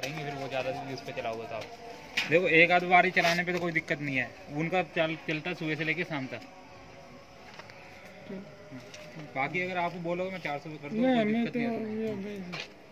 पड़ेंगे, फिर वो ज़्यादा दिन उस पर चलाओगे तो आप देखो एक आध बारी चलाने पे तो कोई दिक्कत नहीं है, उनका चलता सुबह से लेके शाम तक। बाकी अगर आप बोलोगे मैं 400 कर दूँ, कोई दिक्कत नहीं है।